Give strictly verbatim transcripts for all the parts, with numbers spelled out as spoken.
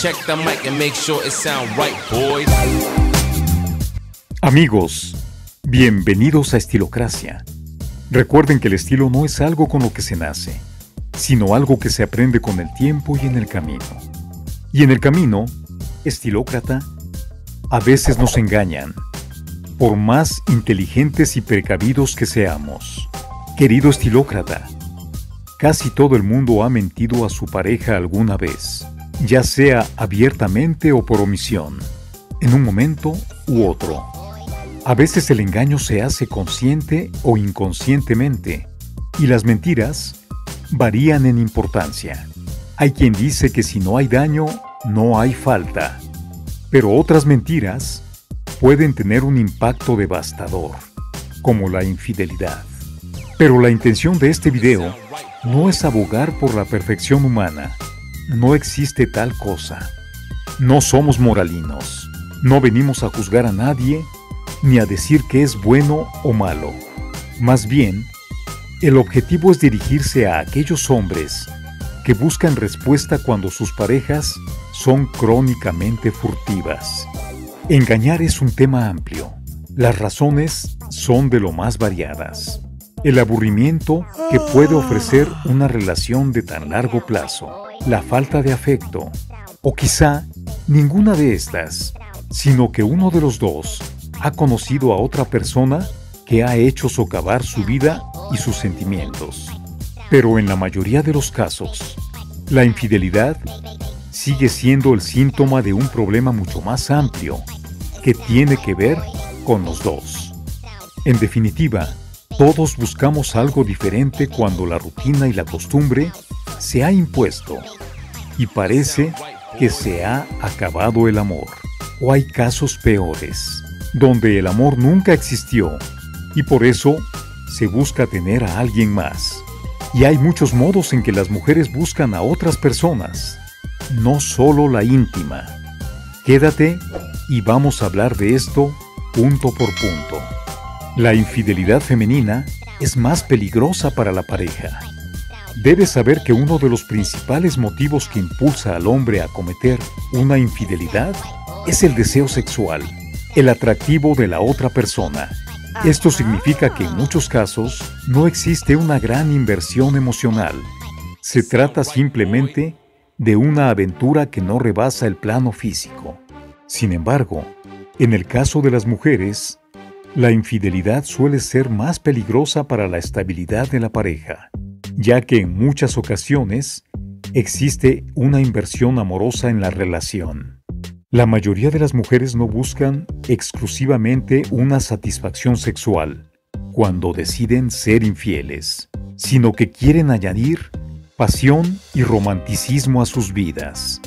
Check the mic and make sure it sound right, boys. Amigos, bienvenidos a Estilocracia. Recuerden que el estilo no es algo con lo que se nace, sino algo que se aprende con el tiempo y en el camino. Y en el camino, estilócrata, a veces nos engañan, por más inteligentes y precavidos que seamos. Querido estilócrata, casi todo el mundo ha mentido a su pareja alguna vez, ya sea abiertamente o por omisión, en un momento u otro. A veces el engaño se hace consciente o inconscientemente, y las mentiras varían en importancia. Hay quien dice que si no hay daño, no hay falta, pero otras mentiras pueden tener un impacto devastador, como la infidelidad. Pero la intención de este video no es abogar por la perfección humana. No existe tal cosa. No somos moralinos. No venimos a juzgar a nadie ni a decir que es bueno o malo. Más bien, el objetivo es dirigirse a aquellos hombres que buscan respuesta cuando sus parejas son crónicamente furtivas. Engañar es un tema amplio. Las razones son de lo más variadas. El aburrimiento que puede ofrecer una relación de tan largo plazo, la falta de afecto, o quizá ninguna de estas, sino que uno de los dos ha conocido a otra persona que ha hecho socavar su vida y sus sentimientos. Pero en la mayoría de los casos, la infidelidad sigue siendo el síntoma de un problema mucho más amplio que tiene que ver con los dos. En definitiva, todos buscamos algo diferente cuando la rutina y la costumbre se ha impuesto y parece que se ha acabado el amor. O hay casos peores, donde el amor nunca existió y por eso se busca tener a alguien más. Y hay muchos modos en que las mujeres buscan a otras personas, no solo la íntima. Quédate y vamos a hablar de esto punto por punto. La infidelidad femenina es más peligrosa para la pareja. Debes saber que uno de los principales motivos que impulsa al hombre a cometer una infidelidad es el deseo sexual, el atractivo de la otra persona. Esto significa que en muchos casos no existe una gran inversión emocional. Se trata simplemente de una aventura que no rebasa el plano físico. Sin embargo, en el caso de las mujeres, la infidelidad suele ser más peligrosa para la estabilidad de la pareja, ya que en muchas ocasiones existe una inversión amorosa en la relación. La mayoría de las mujeres no buscan exclusivamente una satisfacción sexual cuando deciden ser infieles, sino que quieren añadir pasión y romanticismo a sus vidas.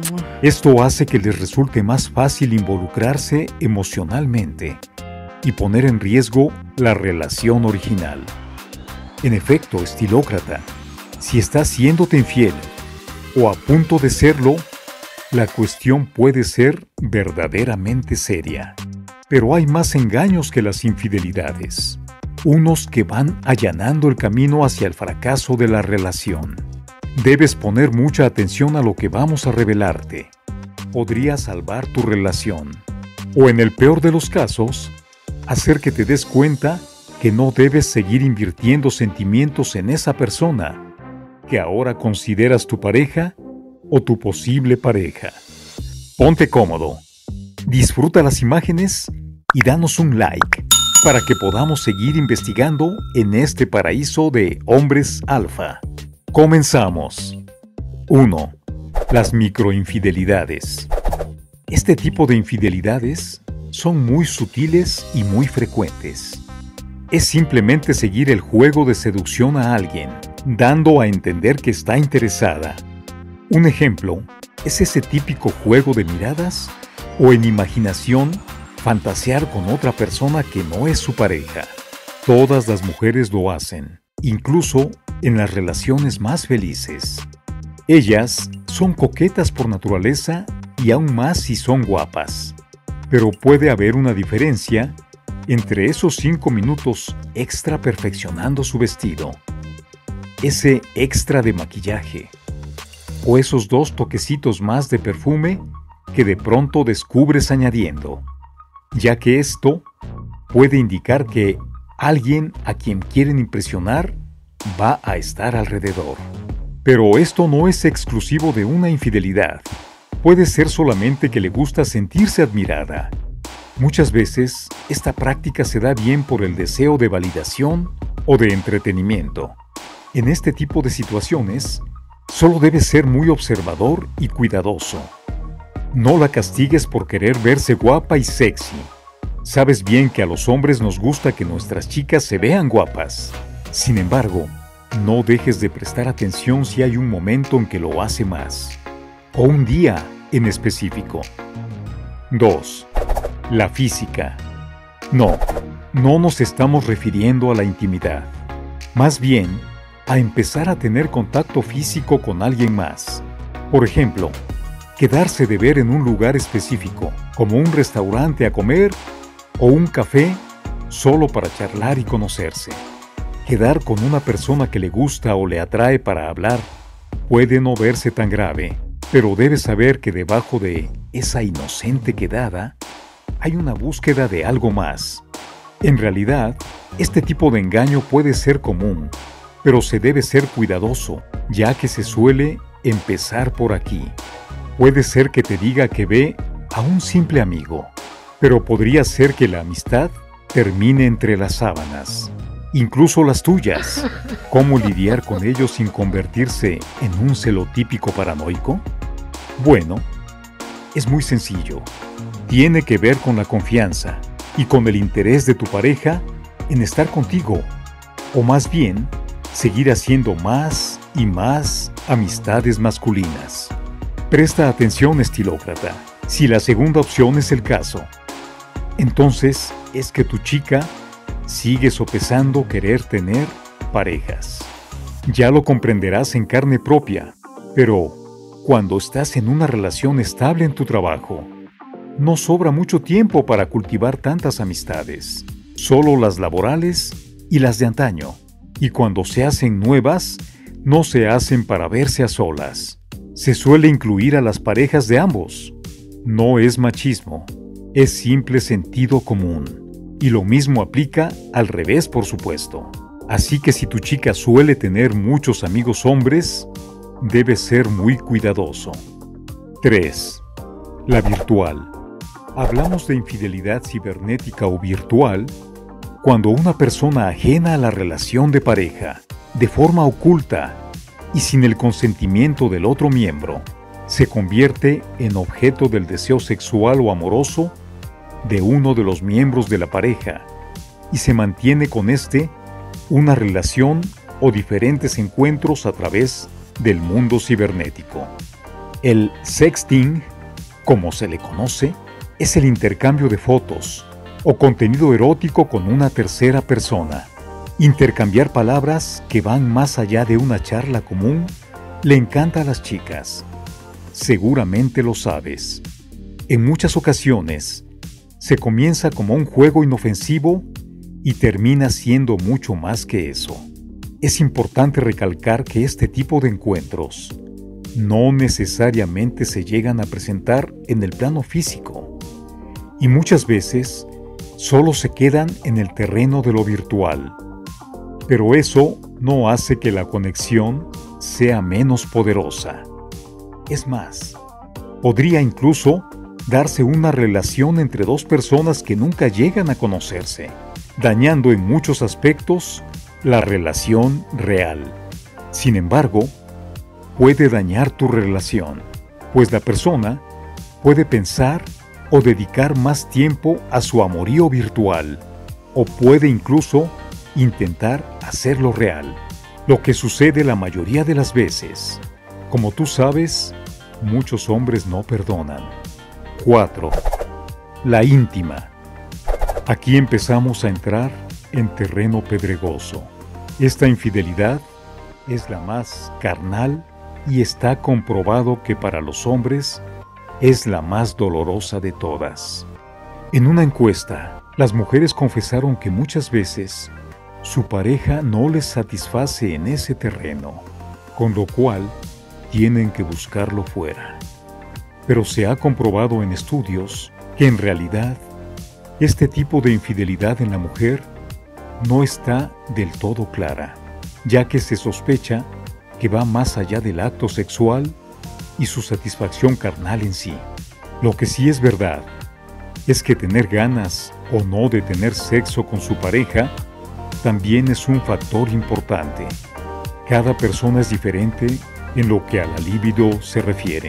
Esto hace que les resulte más fácil involucrarse emocionalmente y poner en riesgo la relación original. En efecto, estilócrata, si estás siéndote infiel o a punto de serlo, la cuestión puede ser verdaderamente seria. Pero hay más engaños que las infidelidades, unos que van allanando el camino hacia el fracaso de la relación. Debes poner mucha atención a lo que vamos a revelarte. Podría salvar tu relación, o en el peor de los casos, hacer que te des cuenta que no debes seguir invirtiendo sentimientos en esa persona que ahora consideras tu pareja o tu posible pareja. Ponte cómodo, disfruta las imágenes y danos un like para que podamos seguir investigando en este paraíso de hombres alfa. Comenzamos. uno. Las microinfidelidades. Este tipo de infidelidades son muy sutiles y muy frecuentes. Es simplemente seguir el juego de seducción a alguien, dando a entender que está interesada. Un ejemplo es ese típico juego de miradas o en imaginación fantasear con otra persona que no es su pareja. Todas las mujeres lo hacen, incluso en las relaciones más felices. Ellas son coquetas por naturaleza y aún más si son guapas. Pero puede haber una diferencia entre esos cinco minutos extra perfeccionando su vestido, ese extra de maquillaje, o esos dos toquecitos más de perfume que de pronto descubres añadiendo, ya que esto puede indicar que alguien a quien quieren impresionar va a estar alrededor. Pero esto no es exclusivo de una infidelidad. Puede ser solamente que le gusta sentirse admirada. Muchas veces, esta práctica se da bien por el deseo de validación o de entretenimiento. En este tipo de situaciones, solo debes ser muy observador y cuidadoso. No la castigues por querer verse guapa y sexy. Sabes bien que a los hombres nos gusta que nuestras chicas se vean guapas. Sin embargo, no dejes de prestar atención si hay un momento en que lo hace más, o un día en específico. dos. La física. No, no nos estamos refiriendo a la intimidad. Más bien, a empezar a tener contacto físico con alguien más. Por ejemplo, quedarse de ver en un lugar específico, como un restaurante a comer o un café, solo para charlar y conocerse. Quedar con una persona que le gusta o le atrae para hablar puede no verse tan grave, pero debes saber que debajo de esa inocente quedada hay una búsqueda de algo más. En realidad, este tipo de engaño puede ser común, pero se debe ser cuidadoso, ya que se suele empezar por aquí. Puede ser que te diga que ve a un simple amigo, pero podría ser que la amistad termine entre las sábanas, incluso las tuyas. ¿Cómo lidiar con ello sin convertirse en un celotípico paranoico? Bueno, es muy sencillo. Tiene que ver con la confianza y con el interés de tu pareja en estar contigo, o más bien, seguir haciendo más y más amistades masculinas. Presta atención, estilócrata, si la segunda opción es el caso. Entonces es que tu chica sigue sopesando querer tener parejas. Ya lo comprenderás en carne propia, pero cuando estás en una relación estable en tu trabajo, no sobra mucho tiempo para cultivar tantas amistades, solo las laborales y las de antaño. Y cuando se hacen nuevas, no se hacen para verse a solas. Se suele incluir a las parejas de ambos. No es machismo, es simple sentido común. Y lo mismo aplica al revés, por supuesto. Así que si tu chica suele tener muchos amigos hombres, debes ser muy cuidadoso. tres. La virtual. Hablamos de infidelidad cibernética o virtual cuando una persona ajena a la relación de pareja, de forma oculta y sin el consentimiento del otro miembro, se convierte en objeto del deseo sexual o amoroso de uno de los miembros de la pareja y se mantiene con éste una relación o diferentes encuentros a través del mundo cibernético. El sexting, como se le conoce, es el intercambio de fotos o contenido erótico con una tercera persona. Intercambiar palabras que van más allá de una charla común le encanta a las chicas. Seguramente lo sabes. En muchas ocasiones, se comienza como un juego inofensivo y termina siendo mucho más que eso. Es importante recalcar que este tipo de encuentros no necesariamente se llegan a presentar en el plano físico y muchas veces solo se quedan en el terreno de lo virtual. Pero eso no hace que la conexión sea menos poderosa. Es más, podría incluso darse una relación entre dos personas que nunca llegan a conocerse, dañando en muchos aspectos la relación real. Sin embargo, puede dañar tu relación, pues la persona puede pensar o dedicar más tiempo a su amorío virtual, o puede incluso intentar hacerlo real, lo que sucede la mayoría de las veces. Como tú sabes, muchos hombres no perdonan. cuatro. La íntima. Aquí empezamos a entrar en terreno pedregoso. Esta infidelidad es la más carnal y está comprobado que para los hombres es la más dolorosa de todas. En una encuesta, las mujeres confesaron que muchas veces su pareja no les satisface en ese terreno, con lo cual tienen que buscarlo fuera. Pero se ha comprobado en estudios que en realidad este tipo de infidelidad en la mujer no está del todo clara, ya que se sospecha que va más allá del acto sexual y su satisfacción carnal en sí. Lo que sí es verdad es que tener ganas o no de tener sexo con su pareja también es un factor importante. Cada persona es diferente en lo que a la libido se refiere.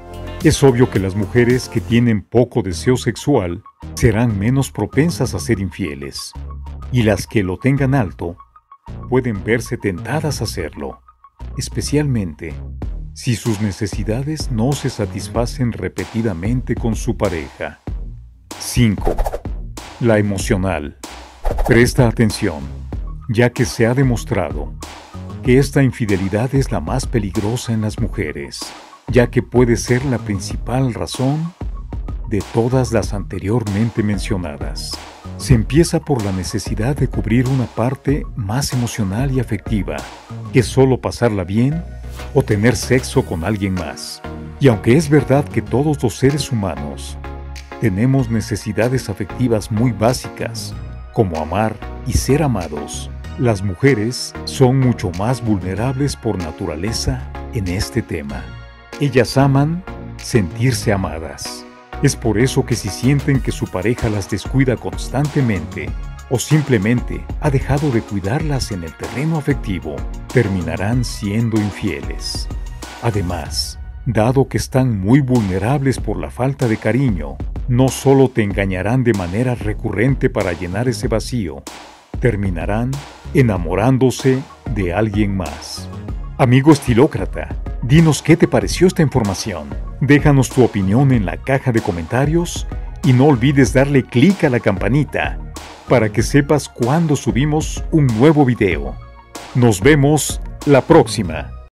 Es obvio que las mujeres que tienen poco deseo sexual serán menos propensas a ser infieles, y las que lo tengan alto pueden verse tentadas a hacerlo, especialmente si sus necesidades no se satisfacen repetidamente con su pareja. cinco. La emocional. Presta atención, ya que se ha demostrado que esta infidelidad es la más peligrosa en las mujeres, ya que puede ser la principal razón de todas las anteriormente mencionadas. Se empieza por la necesidad de cubrir una parte más emocional y afectiva, que solo pasarla bien o tener sexo con alguien más. Y aunque es verdad que todos los seres humanos tenemos necesidades afectivas muy básicas, como amar y ser amados, las mujeres son mucho más vulnerables por naturaleza en este tema. Ellas aman sentirse amadas. Es por eso que si sienten que su pareja las descuida constantemente o simplemente ha dejado de cuidarlas en el terreno afectivo, terminarán siendo infieles. Además, dado que están muy vulnerables por la falta de cariño, no solo te engañarán de manera recurrente para llenar ese vacío, terminarán enamorándose de alguien más. Amigo estilócrata, dinos qué te pareció esta información. Déjanos tu opinión en la caja de comentarios y no olvides darle clic a la campanita para que sepas cuando subimos un nuevo video. Nos vemos la próxima.